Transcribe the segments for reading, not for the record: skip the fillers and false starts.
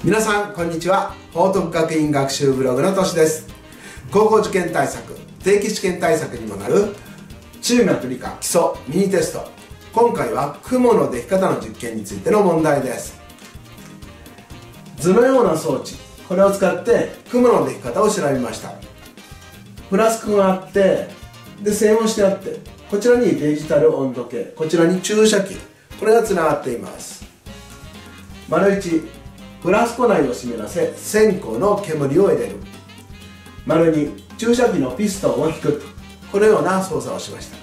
皆さんこんにちは。報徳学院学習ブログのとしです。高校受験対策、定期試験対策にもなる中学理科基礎ミニテスト。今回は雲のでき方の実験についての問題です。図のような装置、これを使って雲のでき方を調べました。フラスクがあって、で線をしてあって、こちらにデジタル温度計、こちらに注射器、これがつながっています。丸1、フラスコ内を湿らせ線香の煙を入れる。丸2、注射器のピストンを引く。このような操作をしました。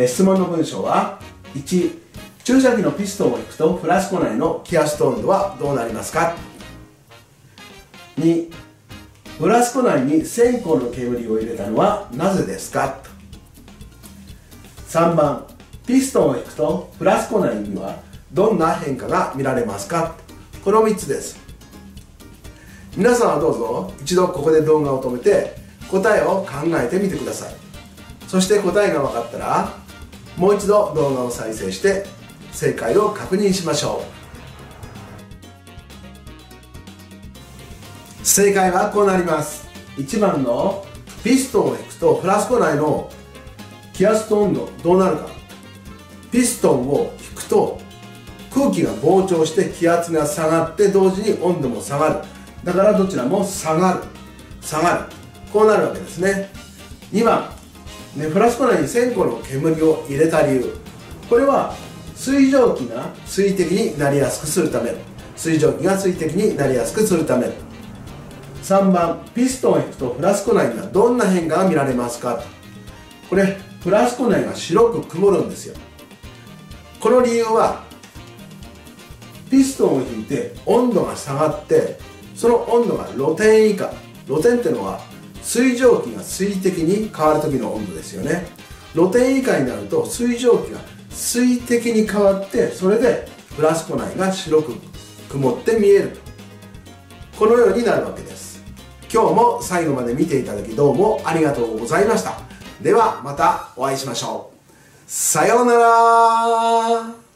質問の文章は1、注射器のピストンを引くとフラスコ内の気圧と温度はどうなりますか。2、フラスコ内に線香の煙を入れたのはなぜですか。3番、ピストンを引くとフラスコ内にはどんな変化が見られますか。この3つです。皆さんはどうぞ一度ここで動画を止めて答えを考えてみてください。そして答えが分かったらもう一度動画を再生して正解を確認しましょう。正解はこうなります。1番のピストンを引くとフラスコ内の気圧と温度どうなるか。ピストンを引くと空気が膨張して気圧が下がって同時に温度も下がる。だからどちらも下がる、こうなるわけですね。2番、フラスコ内に線香の煙を入れた理由、これは水蒸気が水滴になりやすくするため。3番、ピストンを引くとフラスコ内にはどんな変化が見られますか。これフラスコ内が白く曇るんですよ。この理由はピストンを引いて温度が下がって、その温度が露天以下。露天っていうのは水蒸気が水滴に変わる時の温度ですよね。露天以下になると水蒸気が水滴に変わって、それでフラスコ内が白く曇って見えると、このようになるわけです。今日も最後まで見ていただきどうもありがとうございました。ではまたお会いしましょう。さようなら。